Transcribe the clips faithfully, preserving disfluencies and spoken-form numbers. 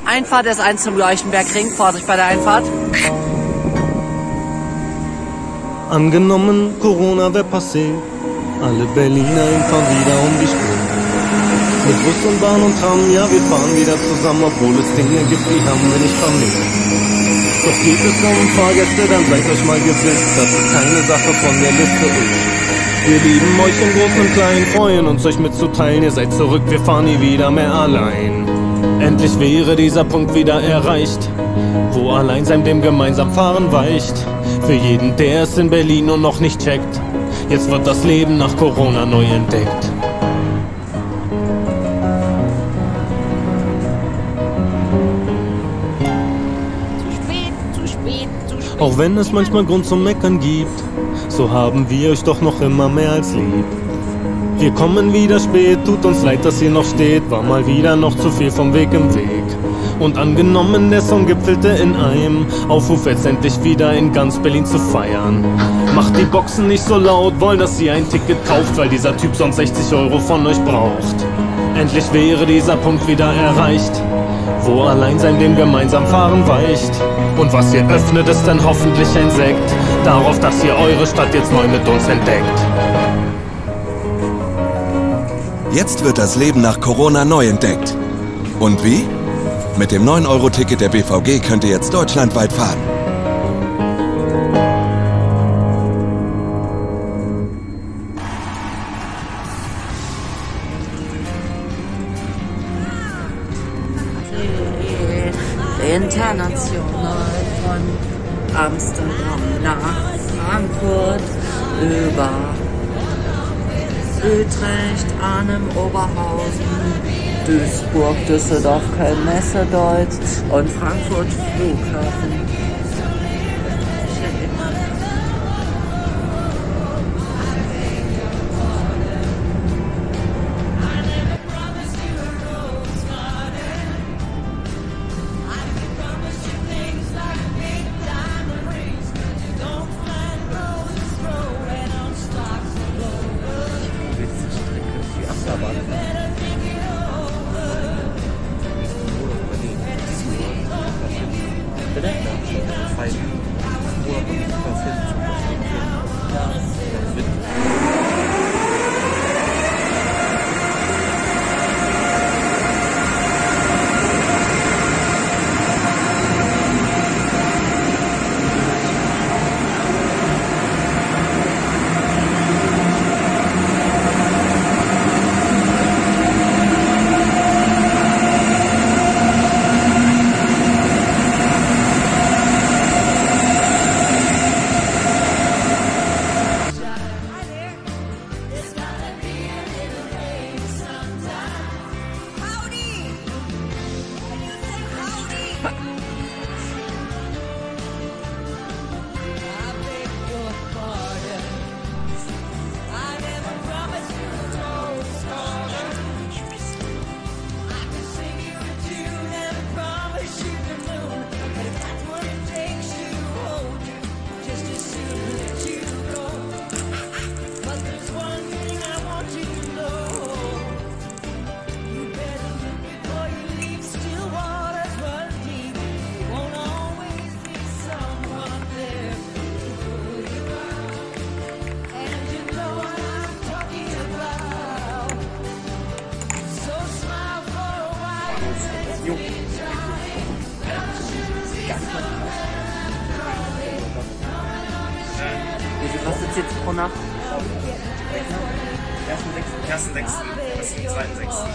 Einfahrt ist eins zum Leuchtenbergring. Vorsicht bei der Einfahrt. Angenommen, Corona wär passé. Alle Berliner fahren wieder um die Spur. Mit Bus und Bahn und Tram, ja, wir fahren wieder zusammen, obwohl es Dinge gibt, die haben wir nicht vermisst. Doch geht es um Fahrgäste, dann seid euch mal gewiss, dass es keine Sache von der Liste ist. Wir lieben euch im Großen und Kleinen, freuen uns euch mitzuteilen, ihr seid zurück, wir fahren nie wieder mehr allein. Endlich wäre dieser Punkt wieder erreicht, wo Alleinsein dem gemeinsam Fahren weicht. Für jeden, der es in Berlin nur noch nicht checkt, jetzt wird das Leben nach Corona neu entdeckt. Auch wenn es manchmal Grund zum Meckern gibt, so haben wir euch doch noch immer mehr als lieb. Wir kommen wieder spät, tut uns leid, dass ihr noch steht, war mal wieder noch zu viel vom Weg im Weg. Und angenommen, der Song gipfelte in einem Aufruf, jetzt endlich wieder in ganz Berlin zu feiern. Macht die Boxen nicht so laut, wollen, dass ihr ein Ticket kauft, weil dieser Typ sonst sechzig Euro von euch braucht. Endlich wäre dieser Punkt wieder erreicht, wo Alleinsein dem gemeinsam Fahren weicht. Und was ihr öffnet, ist dann hoffentlich ein Sekt darauf, dass ihr eure Stadt jetzt neu mit uns entdeckt. Jetzt wird das Leben nach Corona neu entdeckt. Und wie? Mit dem neun Euro Ticket der B V G könnt ihr jetzt deutschlandweit fahren. International von Amsterdam nach Frankfurt über Utrecht, Arnhem, Oberhausen, Duisburg, Düsseldorf, Köln, Messedeutsch und Frankfurt Flughafen. Wie viel kostet es jetzt pro Nacht? ersten sechsten bis zum zweiten sechsten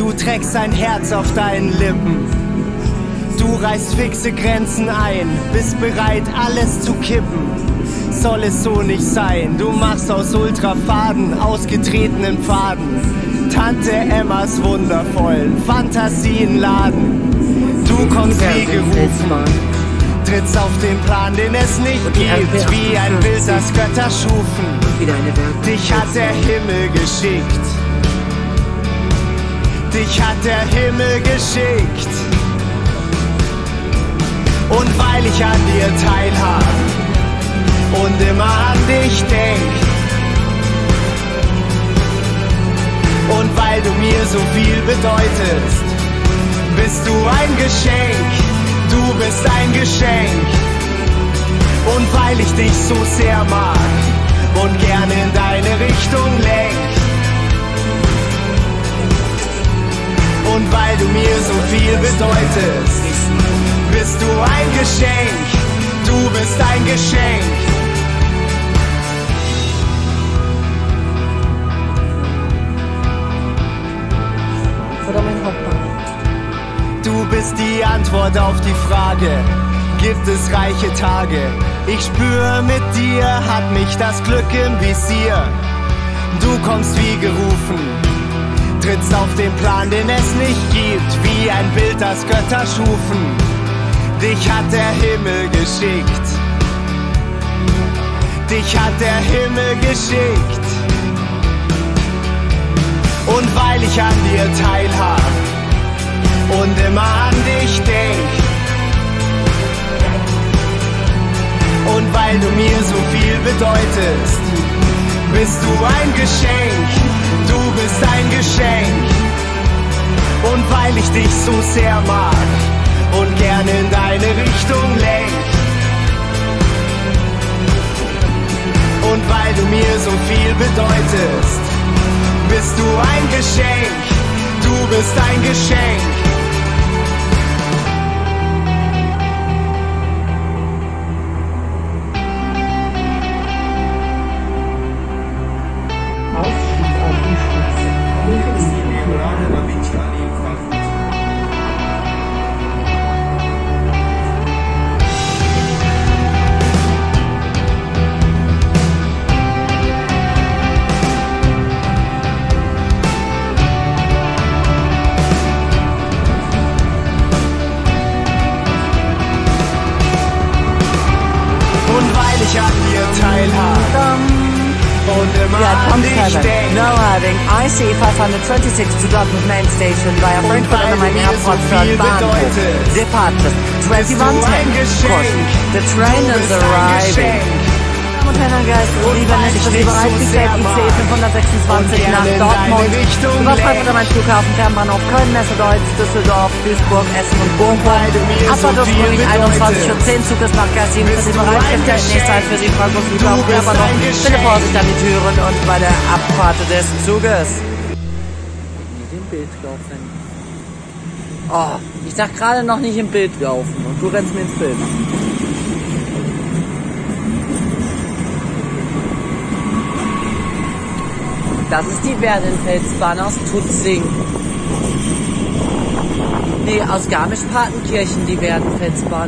Du trägst ein Herz auf deinen Lippen. Du reißt fixe Grenzen ein, bist bereit, alles zu kippen. Soll es so nicht sein, du machst aus Ultrafaden ausgetretenen Pfaden Tante Emmas wundervollen Fantasienladen. Du kommst wie gerufen, trittst auf den Plan, den es nicht gibt, wie ein Bild, das Götter schufen. Dich hat der Himmel geschickt. Dich hat der Himmel geschickt. Und weil ich an dir teilhab und immer an dich denk, und weil du mir so viel bedeutest, bist du ein Geschenk, du bist ein Geschenk. Und weil ich dich so sehr mag und gerne in deine Richtung lenk, und weil du mir so viel bedeutest, bist du ein Geschenk, du bist ein Geschenk. Du bist die Antwort auf die Frage, gibt es reiche Tage? Ich spüre, mit dir hat mich das Glück im Visier. Du kommst wie gerufen, trittst auf den Plan, den es nicht gibt, wie ein Bild, das Götter schufen. Dich hat der Himmel geschickt. Dich hat der Himmel geschickt. Und weil ich an dir teilhab und immer an dich denk, und weil du mir so viel bedeutest, bist du ein Geschenk, du bist ein Geschenk. Und weil ich dich so sehr mag und gerne in deine Richtung lenk, und weil du mir so viel bedeutest, bist du ein Geschenk, du bist ein Geschenk. Yeah, Tom Seven. No having I C five twenty-six to Dortmund main station via Frankfurt on the Main Airport third Bahnhof. Departure twenty-one ten. Caution, the train is arriving. Damen und Herren, Geist, liebe Nächte, Sie bereit gestellt, I C fünfhundertsechsundzwanzig nach Dortmund. Über Frankfurt am Main Flughafen, Fernbahnhof Köln, Messe-Deutz, Düsseldorf, Duisburg, Essen und Bochum. Abfahrt ursprünglich einundzwanzig Uhr zehn, Zug ist nach Geislin für Sie bereitgestellt. Nächste Zeit für Sie Frankfurt Flughafen, Fernbahnhof. Bitte Vorsicht an die Türen und bei der Abfahrt des Zuges. Nicht im Bild laufen. Oh, ich dachte gerade noch nicht im Bild laufen und du rennst mir ins Bild. Das ist die Werdenfelsbahn aus Tutzing. Nee, aus Garmisch-Partenkirchen die Werdenfelsbahn.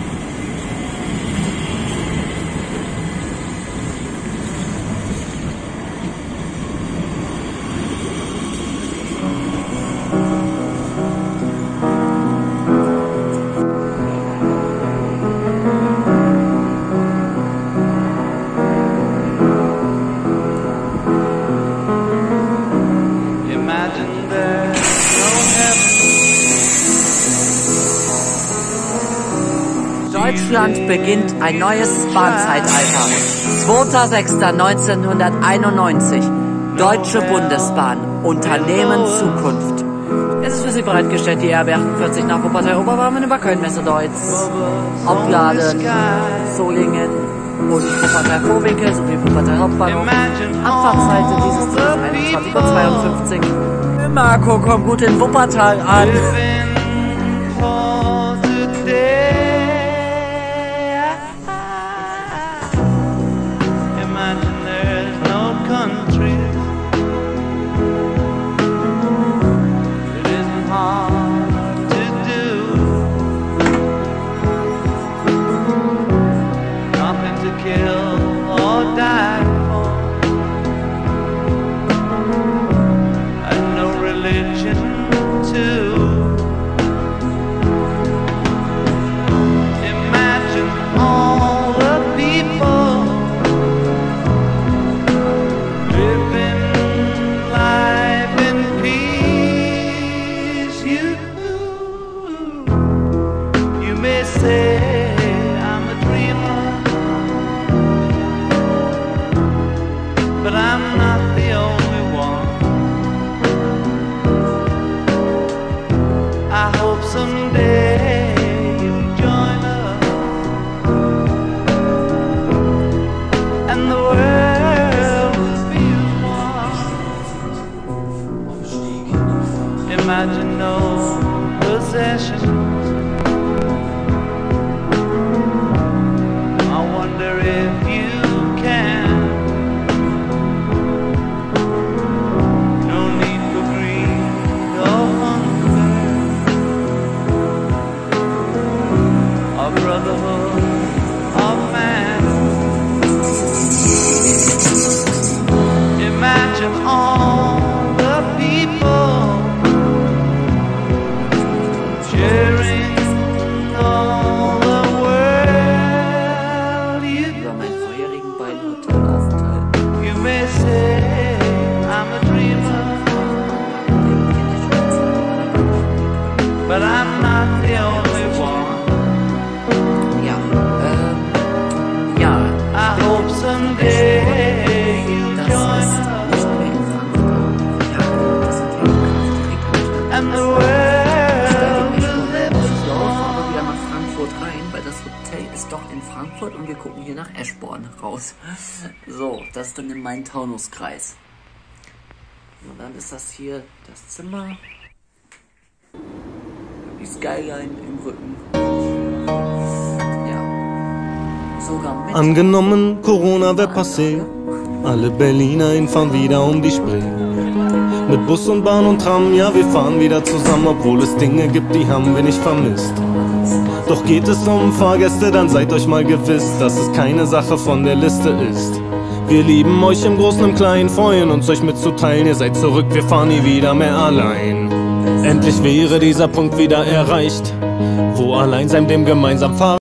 Deutschland beginnt ein neues Bahnzeitalter. zweiter sechster neunzehnhunderteinundneunzig. Deutsche Bundesbahn. Unternehmen Zukunft. Es ist für Sie bereitgestellt, die R B achtundvierzig nach Wuppertal-Oberbarmen über Köln-Messe-Deutz, Opladen, Solingen und Wuppertal-Vorwinkel sowie Wuppertal-Hauptbahnhof. Abfahrtszeit dieses Zuges einundzwanzig Uhr zweiundfünfzig. Marco kommt gut in Wuppertal an. brotherhood of man. Imagine all the people sharing all the world. You, Über meinen vorherigen beiden Hotelaufenthalten. you may say I'm a dreamer, but I'm not the only one. Ja, ähm, ja, I hope someday you das join ist us nicht mehr in Frankfurt. Ja, das sind die Kraftregeln. and the Ich world steige will live ich as laufe aber long. wieder nach Frankfurt rein, weil das Hotel ist doch in Frankfurt und wir gucken hier nach Eschborn raus. So, das ist dann in meinem Taunuskreis. Und dann ist das hier das Zimmer. Die Skyline im Rücken. Ja. Sogar mit. Angenommen, Corona wär passé, alle Berliner fahren wieder um die Spree. Mit Bus und Bahn und Tram, ja wir fahren wieder zusammen, obwohl es Dinge gibt, die haben wir nicht vermisst. Doch geht es um Fahrgäste, dann seid euch mal gewiss, dass es keine Sache von der Liste ist. Wir lieben euch im Großen und Kleinen, freuen uns euch mitzuteilen, ihr seid zurück, wir fahren nie wieder mehr allein. Endlich wäre dieser Punkt wieder erreicht, wo Alleinsein dem gemeinsam Fahren